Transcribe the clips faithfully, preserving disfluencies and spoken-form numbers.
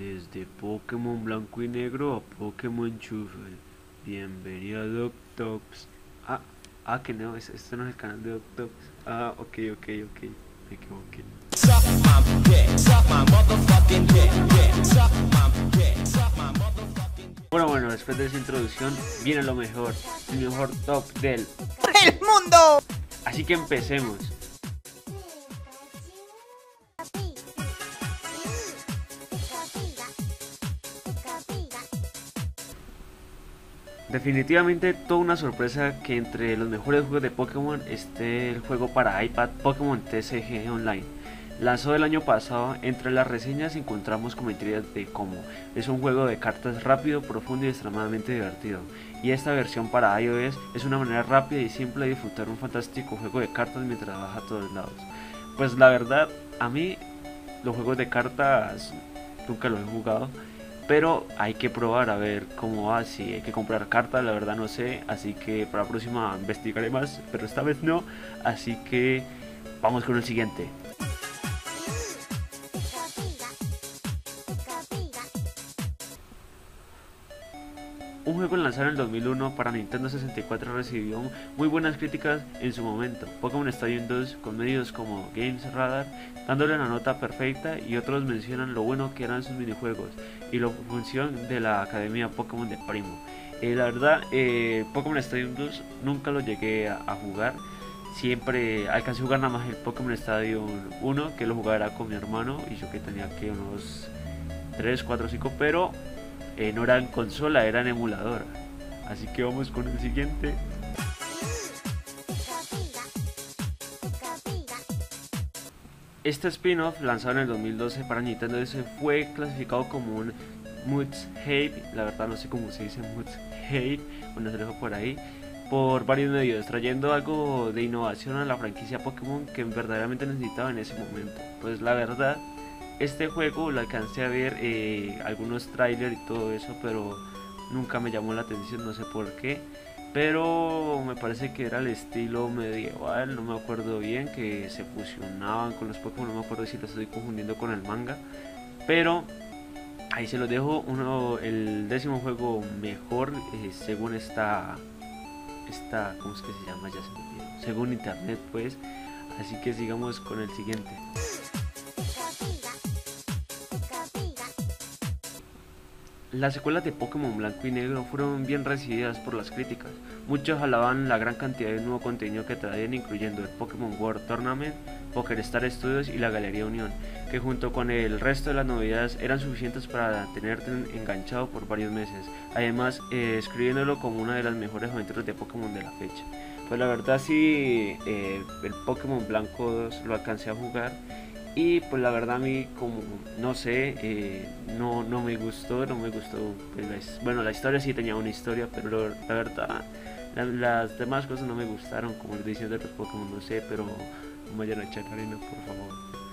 Desde Pokémon Blanco y Negro a Pokémon Shuffle. Bienvenido a Doctops. Ah, ah, que no, es- este no es el canal de Doctops. Ah, ok, ok, ok. Me equivoqué. Suck my dick, suck my motherfucking dick, dick, suck my dick, suck my motherfucking dick. Bueno, bueno, después de esa introducción viene lo mejor, el mejor top del. ¡El mundo! Así que empecemos. Definitivamente toda una sorpresa que entre los mejores juegos de Pokémon esté el juego para iPad Pokémon T C G Online. Lanzado el año pasado, entre las reseñas encontramos comentarios de cómo es un juego de cartas rápido, profundo y extremadamente divertido. Y esta versión para iOS es una manera rápida y simple de disfrutar un fantástico juego de cartas mientras vas a todos lados. Pues la verdad, a mí los juegos de cartas nunca los he jugado, pero hay que probar a ver cómo va, si hay que comprar cartas, la verdad no sé, así que para la próxima investigaré más, pero esta vez no, así que vamos con el siguiente. Un juego lanzado en el dos mil uno para Nintendo sesenta y cuatro recibió muy buenas críticas en su momento. Pokémon Stadium dos, con medios como Games Radar dándole la nota perfecta, y otros mencionan lo bueno que eran sus minijuegos y la función de la Academia Pokémon de Primo. Eh, la verdad, eh, Pokémon Stadium dos nunca lo llegué a, a jugar. Siempre alcancé a jugar nada más el Pokémon Stadium uno, que lo jugaba con mi hermano, y yo que tenía que unos tres, cuatro, cinco, pero eh, no era en consola, era en emulador. Así que vamos con el siguiente. Este spin-off, lanzado en el dos mil doce para Nintendo D S, fue clasificado como un Must Have, la verdad no sé cómo se dice Must Have, bueno, se lo dejo por ahí, por varios medios, trayendo algo de innovación a la franquicia Pokémon que verdaderamente necesitaba en ese momento. Pues la verdad, este juego lo alcancé a ver eh, algunos trailers y todo eso, pero nunca me llamó la atención, no sé por qué. Pero me parece que era el estilo medieval, no me acuerdo bien, que se fusionaban con los Pokémon, no me acuerdo si lo estoy confundiendo con el manga. Pero ahí se los dejo, uno, el décimo juego mejor eh, según esta, esta, ¿cómo es que se llama? Ya se me olvidó. Según internet pues, así que sigamos con el siguiente. Las secuelas de Pokémon Blanco y Negro fueron bien recibidas por las críticas. Muchos alaban la gran cantidad de nuevo contenido que traían, incluyendo el Pokémon World Tournament, PokéStar Studios y la Galería Unión, que junto con el resto de las novedades eran suficientes para tenerte enganchado por varios meses, además eh, escribiéndolo como una de las mejores aventuras de Pokémon de la fecha. Pues la verdad sí, eh, el Pokémon Blanco dos lo alcancé a jugar. Y pues la verdad a mí, como no sé, eh, no, no me gustó, no me gustó, pues, la, bueno, la historia sí tenía una historia, pero lo, la verdad la, las demás cosas no me gustaron, como la edición de los Pokémon, no sé, pero no vayan a echar arena, por favor.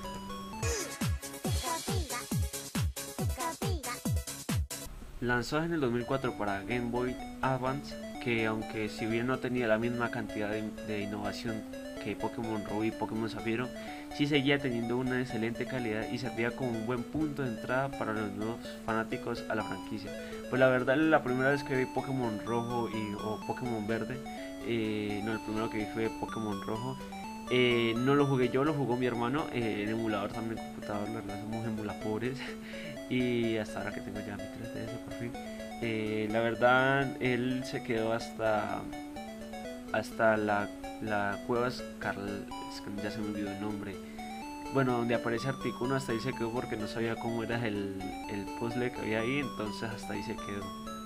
Lanzado en el dos mil cuatro para Game Boy Advance, que aunque si bien no tenía la misma cantidad de, de innovación que Pokémon Rubí y Pokémon Zafiro, sí seguía teniendo una excelente calidad y servía como un buen punto de entrada para los nuevos fanáticos a la franquicia. Pues la verdad, la primera vez que vi Pokémon Rojo y, o Pokémon Verde, eh, no, el primero que vi fue Pokémon Rojo. Eh, no lo jugué yo, lo jugó mi hermano eh, en emulador también, en computador, la verdad somos emulapobres. Y hasta ahora que tengo ya mi tres D S por fin, eh, la verdad él se quedó hasta hasta la, la cueva Scarl, es que ya se me olvidó el nombre, bueno, donde aparece Articuno, hasta ahí se quedó porque no sabía cómo era el, el puzzle que había ahí, entonces hasta ahí se quedó.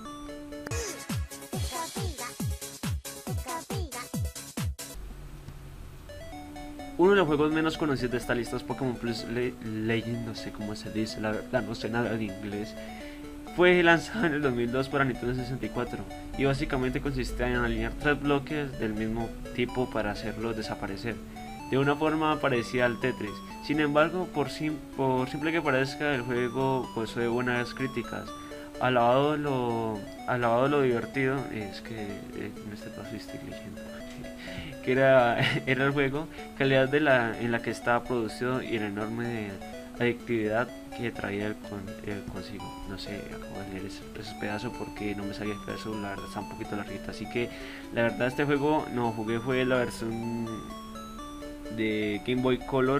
Uno de los juegos menos conocidos de esta lista es Pokémon Plus Le Legend, no sé cómo se dice, la verdad no sé nada de inglés. Fue lanzado en el dos mil dos para Nintendo sesenta y cuatro y básicamente consistía en alinear tres bloques del mismo tipo para hacerlos desaparecer, de una forma parecida al Tetris. Sin embargo, por, sim por simple que parezca, el juego posee buenas críticas. Alabado lo, alabado lo divertido, es que eh, en este paso estoy leyendo, que era, era el juego, calidad de la, en la que estaba producido y el enorme adictividad que traía el, con, el consigo. No sé, acabo de leer ese, ese pedazo porque no me sabía el pedazo, la verdad está un poquito larguito. Así que la verdad este juego no jugué, fue la versión de Game Boy Color,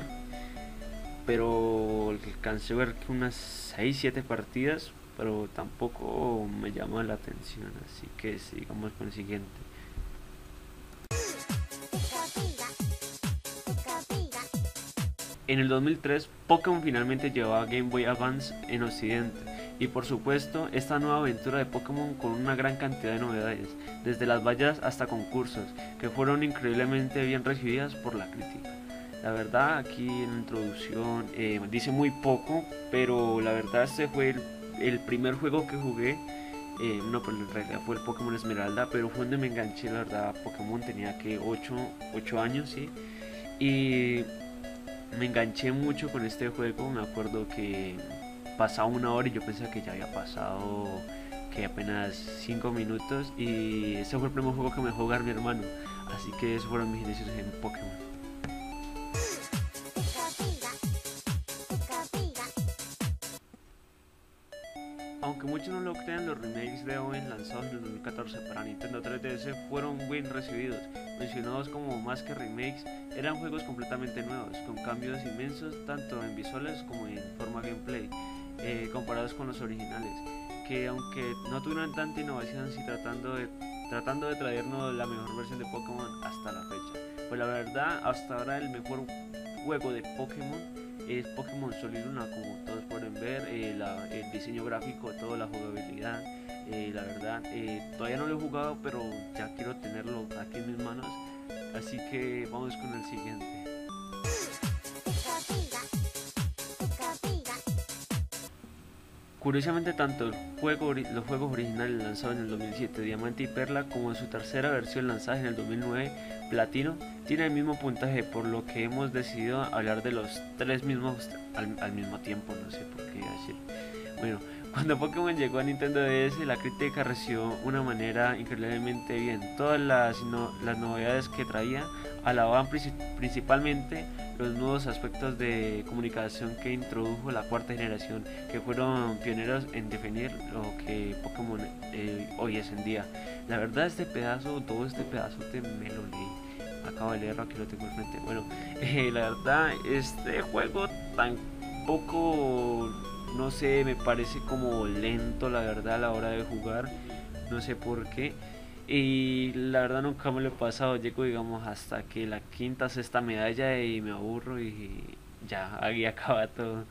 pero alcancé a ver que unas seis siete partidas, pero tampoco me llamó la atención, así que sigamos con el siguiente. En el dos mil tres, Pokémon finalmente llevaba a Game Boy Advance en Occidente, y por supuesto esta nueva aventura de Pokémon con una gran cantidad de novedades, desde las vallas hasta concursos, que fueron increíblemente bien recibidas por la crítica. La verdad, aquí en la introducción eh, dice muy poco, pero la verdad este fue el, el primer juego que jugué. Eh, no, pero en realidad fue el Pokémon Esmeralda, pero fue donde me enganché, la verdad, a Pokémon. Tenía que ocho años, sí, y me enganché mucho con este juego. Me acuerdo que pasaba una hora y yo pensaba que ya había pasado que apenas cinco minutos, y ese fue el primer juego que me dejó jugar mi hermano, así que esos fueron mis inicios en Pokémon. Aunque muchos no lo crean, los remakes de Owen lanzados en el dos mil catorce para Nintendo tres D S fueron bien recibidos. Mencionados como más que remakes, eran juegos completamente nuevos, con cambios inmensos tanto en visuales como en forma gameplay, eh, comparados con los originales, que aunque no tuvieron tanta innovación, sí tratando de, tratando de traernos la mejor versión de Pokémon hasta la fecha. Pues la verdad, hasta ahora el mejor juego de Pokémon es Pokémon Sol y Luna, como todos pueden ver, eh, la, el diseño gráfico, toda la jugabilidad, eh, la verdad, eh, todavía no lo he jugado, pero ya quiero tenerlo aquí en mis manos, así que vamos con el siguiente. Curiosamente, tanto el juego, los juegos originales lanzados en el dos mil siete, Diamante y Perla, como su tercera versión lanzada en el dos mil nueve, Platino, tienen el mismo puntaje, por lo que hemos decidido hablar de los tres mismos al, al mismo tiempo, no sé por qué decir. Bueno, cuando Pokémon llegó a Nintendo D S, la crítica recibió de una manera increíblemente bien. Todas las, no, las novedades que traía alababan principalmente los nuevos aspectos de comunicación que introdujo la cuarta generación, que fueron pioneros en definir lo que Pokémon eh, hoy es en día. La verdad, este pedazo, todo este pedazo te me lo leí, acabo de leerlo, aquí lo tengo al frente. Bueno, eh, la verdad, este juego tampoco, no sé, me parece como lento, la verdad, a la hora de jugar, no sé por qué. Y la verdad nunca me lo he pasado, llego digamos hasta que la quinta, sexta medalla y me aburro y ya, ahí acaba todo.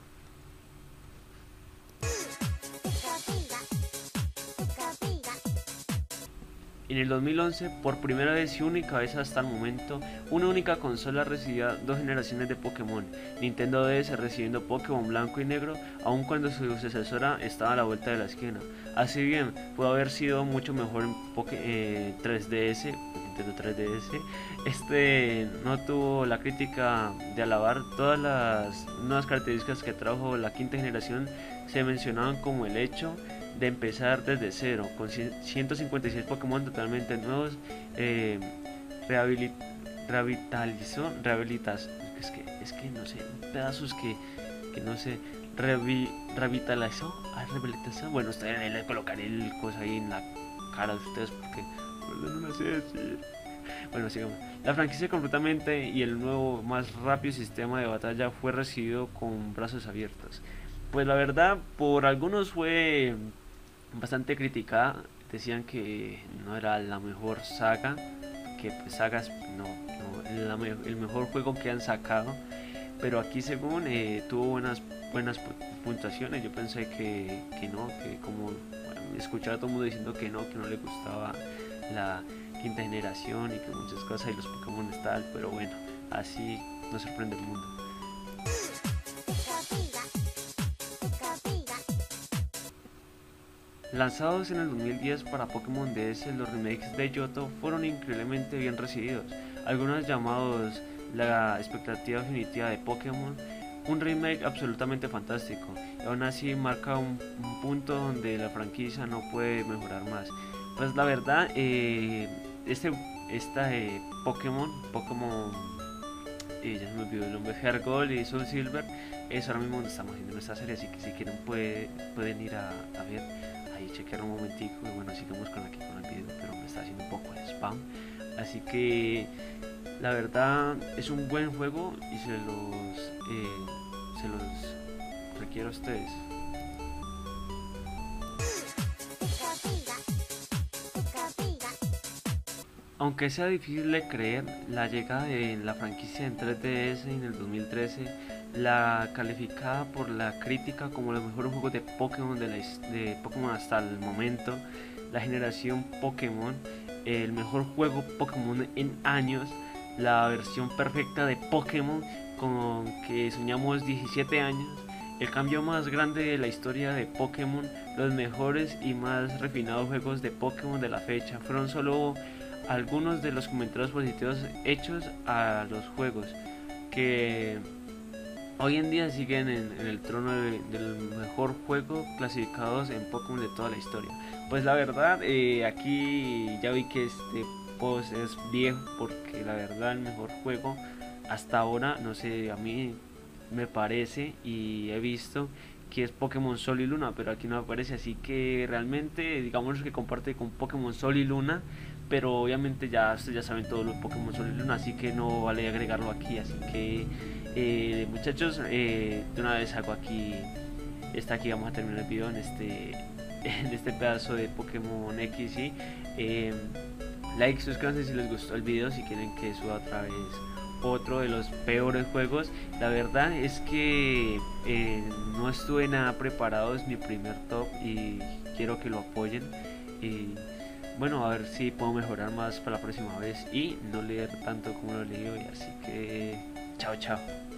En el dos mil once, por primera vez y única vez hasta el momento, una única consola recibía dos generaciones de Pokémon, Nintendo D S recibiendo Pokémon Blanco y Negro, aun cuando su sucesora estaba a la vuelta de la esquina. Así bien, pudo haber sido mucho mejor en Poké, eh, tres D S, Nintendo tres D S, este no tuvo la crítica de alabar. Todas las nuevas características que trajo la quinta generación se mencionaban como el hecho de empezar desde cero, con ciento cincuenta y seis Pokémon totalmente nuevos, eh, rehabilit revitalizó, rehabilitas, es que, es que no sé, pedazos que, que no sé, revi revitalizó, ah, rehabilitación, bueno, ustedes le colocaré el cosa ahí en la cara de ustedes porque no lo sé decir. Bueno, sigamos. La franquicia completamente y el nuevo, más rápido sistema de batalla fue recibido con brazos abiertos. Pues la verdad, por algunos fue bastante criticada, decían que no era la mejor saga, que pues sagas no, no la me el mejor juego que han sacado, pero aquí según eh, tuvo buenas buenas puntuaciones. Yo pensé que, que no, que como bueno, escuchaba a todo el mundo diciendo que no, que no le gustaba la quinta generación y que muchas cosas y los Pokémon tal, pero bueno, así nos sorprende el mundo. Lanzados en el dos mil diez para Pokémon D S, los remakes de Johto fueron increíblemente bien recibidos, algunos llamados la expectativa definitiva de Pokémon, un remake absolutamente fantástico, y aún así marca un, un punto donde la franquicia no puede mejorar más. Pues la verdad, eh, este esta eh, Pokémon, Pokémon, eh, ya se me olvidó el nombre, Heart Gold y Soul Silver, es ahora mismo donde estamos haciendo nuestra serie, así que si quieren puede, pueden ir a, a ver, ahí chequear un momentico, y bueno, sigamos con aquí con el video, pero me está haciendo un poco de spam, así que la verdad es un buen juego y se los, eh, se los requiero a ustedes. Aunque sea difícil de creer, la llegada de la franquicia en tres D S en el dos mil trece, la calificada por la crítica como los mejores juegos de Pokémon de, la, de Pokémon hasta el momento, la generación Pokémon, el mejor juego Pokémon en años, la versión perfecta de Pokémon con que soñamos diecisiete años, el cambio más grande de la historia de Pokémon, los mejores y más refinados juegos de Pokémon de la fecha. Fueron solo algunos de los comentarios positivos hechos a los juegos que hoy en día siguen en, en el trono de, del mejor juego clasificados en Pokémon de toda la historia. Pues la verdad, eh, aquí ya vi que este post es viejo, porque la verdad el mejor juego hasta ahora, no sé, a mí me parece y he visto que es Pokémon Sol y Luna, pero aquí no aparece, así que realmente digamos que comparte con Pokémon Sol y Luna, pero obviamente ya ustedes ya saben todo lo de Pokémon Sol y Luna, así que no vale agregarlo aquí, así que eh, muchachos, eh, de una vez hago aquí, está aquí, vamos a terminar el video en este, en este pedazo de Pokémon X, ¿sí? eh, like, suscríbanse si les gustó el video, si quieren que suba otra vez otro de los peores juegos. La verdad es que eh, no estuve nada preparado, es mi primer top y quiero que lo apoyen y bueno, a ver si puedo mejorar más para la próxima vez y no leer tanto como lo leo, y así que chao chao.